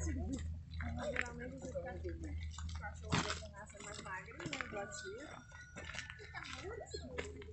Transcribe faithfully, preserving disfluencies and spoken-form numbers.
Geralmente os cachorros nascem mais magrinhos, né? Do